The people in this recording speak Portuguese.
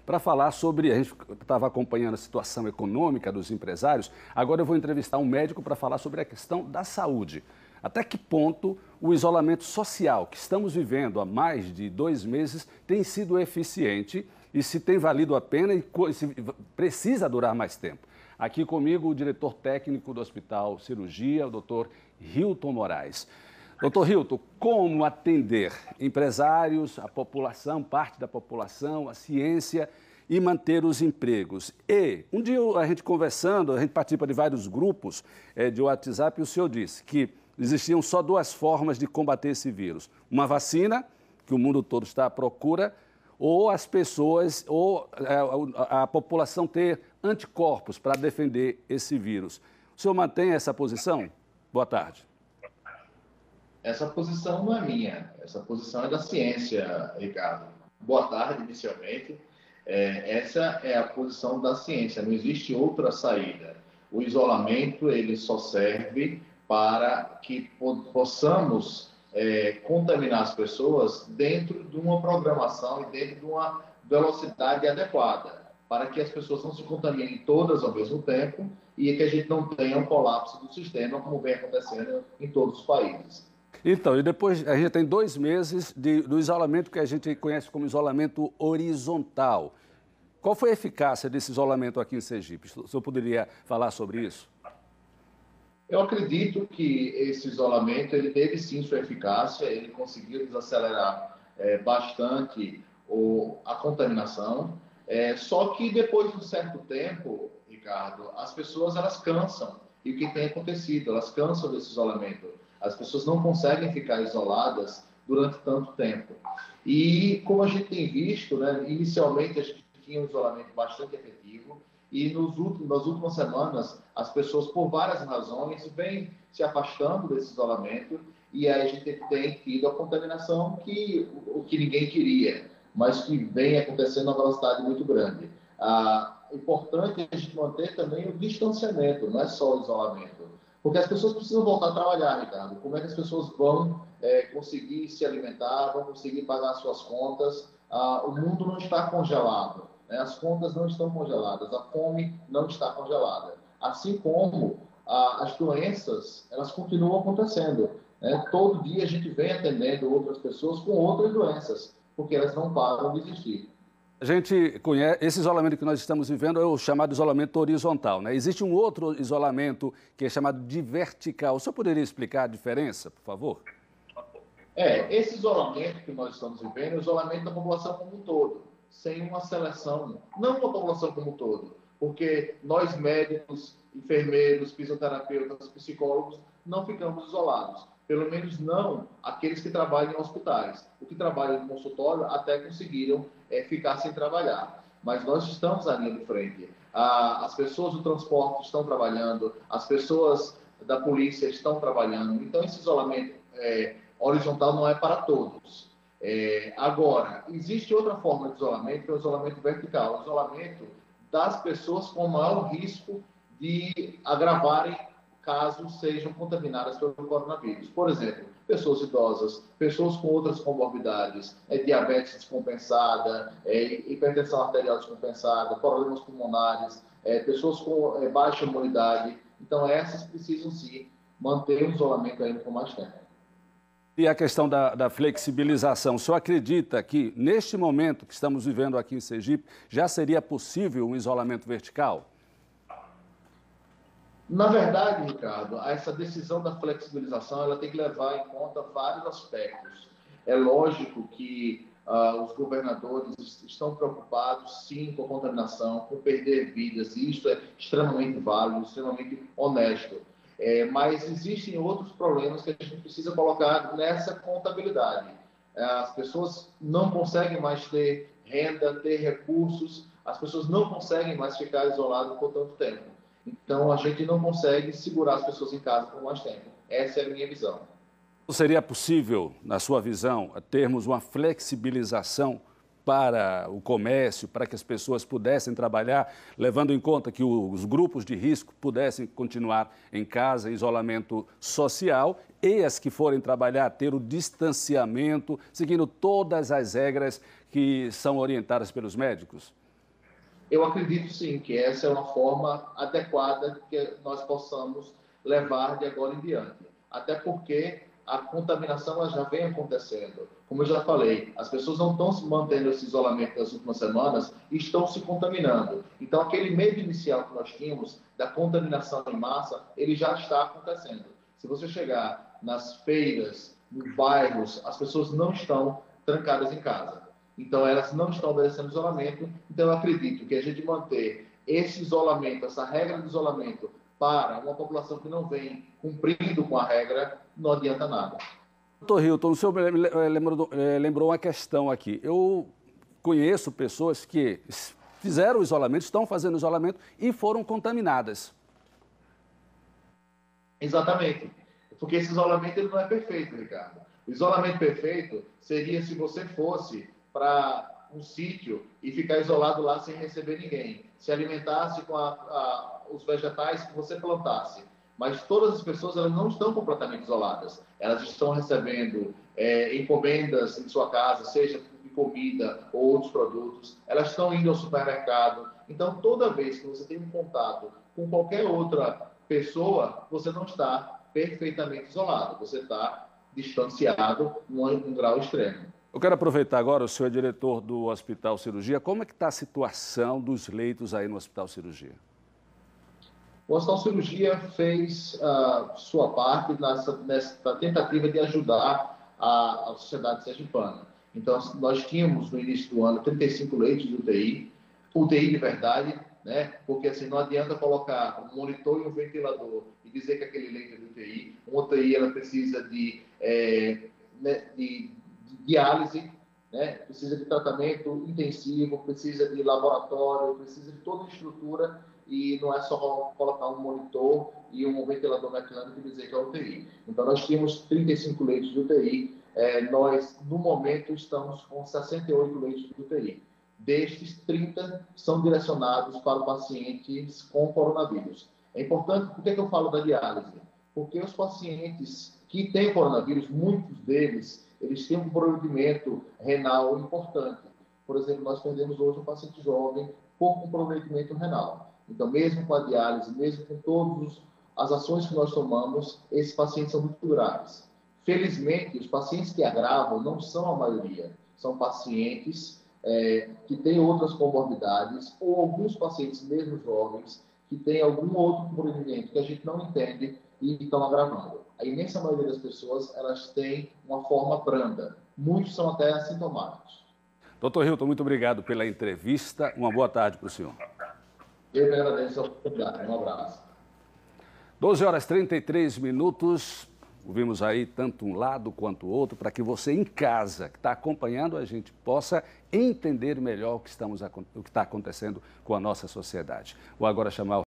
para falar sobre, a gente estava acompanhando a situação econômica dos empresários, agora eu vou entrevistar um médico para falar sobre a questão da saúde. Até que ponto o isolamento social que estamos vivendo há mais de 2 meses tem sido eficiente e se tem valido a pena e se precisa durar mais tempo. Aqui comigo o diretor técnico do Hospital Cirurgia, o Dr. Hilton Moraes. Dr. Hilton, como atender empresários, a população, parte da população, a ciência e manter os empregos? E um dia a gente conversando, a gente participa de vários grupos de WhatsApp e o senhor disse que existiam só 2 formas de combater esse vírus. Uma vacina, que o mundo todo está à procura, ou as pessoas, ou a população ter anticorpos para defender esse vírus. O senhor mantém essa posição? Boa tarde. Essa posição não é minha, essa posição é da ciência, Ricardo. Boa tarde, inicialmente. Essa é a posição da ciência, não existe outra saída. O isolamento, ele só serve para que possamos contaminar as pessoas dentro de uma programação e dentro de uma velocidade adequada, para que as pessoas não se contaminem todas ao mesmo tempo e que a gente não tenha um colapso do sistema, como vem acontecendo em todos os países. Então, e depois a gente tem 2 meses do isolamento que a gente conhece como isolamento horizontal. Qual foi a eficácia desse isolamento aqui em Sergipe? O senhor poderia falar sobre isso? Eu acredito que esse isolamento ele teve sim sua eficácia, ele conseguiu desacelerar bastante a contaminação, só que depois de um certo tempo, Ricardo, as pessoas elas cansam, e o que tem acontecido? Elas cansam desse isolamento. As pessoas não conseguem ficar isoladas durante tanto tempo. E como a gente tem visto, né, inicialmente a gente tinha um isolamento bastante efetivo e nas últimas semanas as pessoas, por várias razões, vêm se afastando desse isolamento e aí a gente tem tido a contaminação o que ninguém queria, mas que vem acontecendo a uma velocidade muito grande. Importante é a gente manter também o distanciamento, não é só o isolamento. Porque as pessoas precisam voltar a trabalhar, Ricardo. Como é que as pessoas vão conseguir se alimentar, vão conseguir pagar suas contas? O mundo não está congelado, né? As contas não estão congeladas, a fome não está congelada. Assim como as doenças, elas continuam acontecendo, né? Todo dia a gente vem atendendo outras pessoas com outras doenças, porque elas não param de existir. A gente conhece, esse isolamento que nós estamos vivendo é o chamado isolamento horizontal, né? Existe um outro isolamento que é chamado de vertical. O senhor poderia explicar a diferença, por favor? Esse isolamento que nós estamos vivendo é o isolamento da população como um todo, sem uma seleção, não uma população como um todo, porque nós médicos, enfermeiros, fisioterapeutas, psicólogos, não ficamos isolados. Pelo menos não aqueles que trabalham em hospitais. Os que trabalham no consultório até conseguiram ficar sem trabalhar. Mas nós estamos à linha de frente. As pessoas do transporte estão trabalhando, as pessoas da polícia estão trabalhando. Então, esse isolamento horizontal não é para todos. Agora, existe outra forma de isolamento, que é o isolamento vertical. O isolamento das pessoas com maior risco de agravarem caso sejam contaminadas pelo coronavírus. Por exemplo, pessoas idosas, pessoas com outras comorbidades, diabetes descompensada, hipertensão arterial descompensada, problemas pulmonares, pessoas com baixa imunidade. Então, essas precisam, sim, manter o isolamento ainda por mais tempo. E a questão da flexibilização, o senhor acredita que, neste momento que estamos vivendo aqui em Sergipe, já seria possível um isolamento vertical? Na verdade, Ricardo, essa decisão da flexibilização ela tem que levar em conta vários aspectos. É lógico que os governadores estão preocupados, sim, com a contaminação, com perder vidas, e isso é extremamente válido, extremamente honesto. Mas existem outros problemas que a gente precisa colocar nessa contabilidade. As pessoas não conseguem mais ter renda, ter recursos, as pessoas não conseguem mais ficar isoladas por tanto tempo. Então, a gente não consegue segurar as pessoas em casa por mais tempo. Essa é a minha visão. Seria possível, na sua visão, termos uma flexibilização para o comércio, para que as pessoas pudessem trabalhar, levando em conta que os grupos de risco pudessem continuar em casa, em isolamento social, e as que forem trabalhar ter o distanciamento, seguindo todas as regras que são orientadas pelos médicos? Eu acredito sim que essa é uma forma adequada que nós possamos levar de agora em diante. Até porque a contaminação ela já vem acontecendo. Como eu já falei, as pessoas não estão se mantendo esse isolamento nas últimas semanas e estão se contaminando. Então, aquele medo inicial que nós tínhamos da contaminação em massa, ele já está acontecendo. Se você chegar nas feiras, nos bairros, as pessoas não estão trancadas em casa. Então, elas não estão obedecendo isolamento. Então, eu acredito que a gente manter esse isolamento, essa regra de isolamento, para uma população que não vem cumprindo com a regra, não adianta nada. Doutor Hilton, o senhor lembrou uma questão aqui. Eu conheço pessoas que fizeram o isolamento, estão fazendo isolamento e foram contaminadas. Exatamente. Porque esse isolamento ele não é perfeito, Ricardo. O isolamento perfeito seria se você fosse para um sítio e ficar isolado lá sem receber ninguém. Se alimentasse com os vegetais que você plantasse. Mas todas as pessoas elas não estão completamente isoladas. Elas estão recebendo encomendas em sua casa, seja de comida ou outros produtos. Elas estão indo ao supermercado. Então, toda vez que você tem um contato com qualquer outra pessoa, você não está perfeitamente isolado. Você está distanciado num grau extremo. Eu quero aproveitar agora, o senhor é diretor do Hospital Cirurgia. Como é que está a situação dos leitos aí no Hospital Cirurgia? O Hospital Cirurgia fez sua parte nessa tentativa de ajudar a sociedade sergipana. Então, nós tínhamos no início do ano 35 leitos de UTI de verdade, né? Porque assim, não adianta colocar um monitor e um ventilador e dizer que aquele leito é de UTI. Uma UTI ela precisa de diálise, né? Precisa de tratamento intensivo, precisa de laboratório, precisa de toda a estrutura e não é só colocar um monitor e um ventilador mecânico e dizer que é UTI. Então, nós tínhamos 35 leitos de UTI, nós, no momento, estamos com 68 leitos de UTI. Destes, 30 são direcionados para pacientes com coronavírus. É importante, por que eu falo da diálise? Porque os pacientes que têm coronavírus, muitos deles, eles têm um comprometimento renal importante. Por exemplo, nós perdemos hoje um paciente jovem com comprometimento renal. Então, mesmo com a diálise, mesmo com todas as ações que nós tomamos, esses pacientes são muito graves. Felizmente, os pacientes que agravam não são a maioria. São pacientes que têm outras comorbidades ou alguns pacientes, mesmo jovens, que têm algum outro comprometimento que a gente não entende e estão agravando. A imensa maioria das pessoas, elas têm uma forma branda. Muitos são até assintomáticos. Doutor Hilton, muito obrigado pela entrevista. Uma boa tarde para o senhor. Eu que agradeço a oportunidade. Um abraço. 12h33. Ouvimos aí tanto um lado quanto o outro, para que você em casa, que está acompanhando a gente, possa entender melhor o que está acontecendo com a nossa sociedade. Vou agora chamar o